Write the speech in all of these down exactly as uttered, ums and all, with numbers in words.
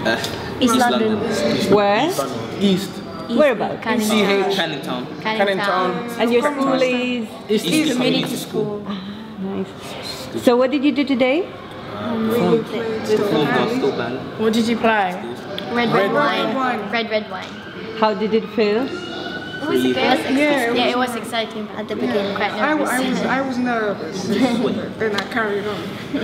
Uh, East London. London. Where? East. Whereabouts? Canning Town. Canning Town. Canning Town. And your school is? East, East Community School. Ah, nice. So what did you do today? Um, steelband. What did you play? Red, red, Red wine. wine. Red, red wine. How did it feel? It was, it was exciting. Yeah, it yeah, was- it was exciting at the beginning. Quite I, nervous. I was I was nervous, then I carried on.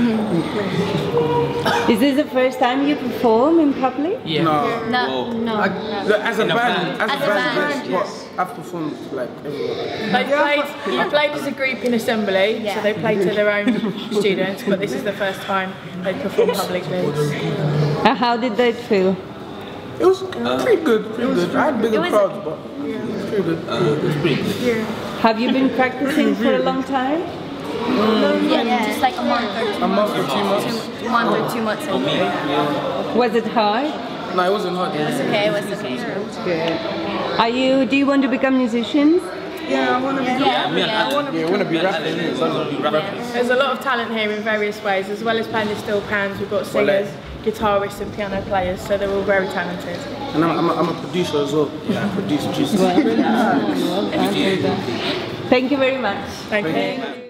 Is this the first time you perform in public? Yeah. No. no, no. I, no. look, as a In a band, band. as, As a a band, band, yes, but I've performed like everywhere. They played, you played as a group in assembly, Yeah. so they played to their own students, but this is the first time they performed publicly. And how did that feel? It was pretty good, pretty good. I had bigger It was- crowds, but yeah, it was pretty good. Uh, it was pretty good. Yeah. Have you been practicing for a long time? Yeah, just like a month or two A month or two months. Two month or two months. For me, yeah. Was it hard? No, it wasn't hard. It's okay, it was okay. Good. Are you? Do you want to become musicians? Yeah, I want to be. Yeah, Yeah, yeah. I want to be rapping. I want to be rapping. There's a lot of talent here in various ways, as well as playing the steel pans. We've got singers, guitarists, and piano players, so they're all very talented. And I'm, I'm, a, I'm a producer as well. Yeah, I produce music. Thank you very much. Thank you.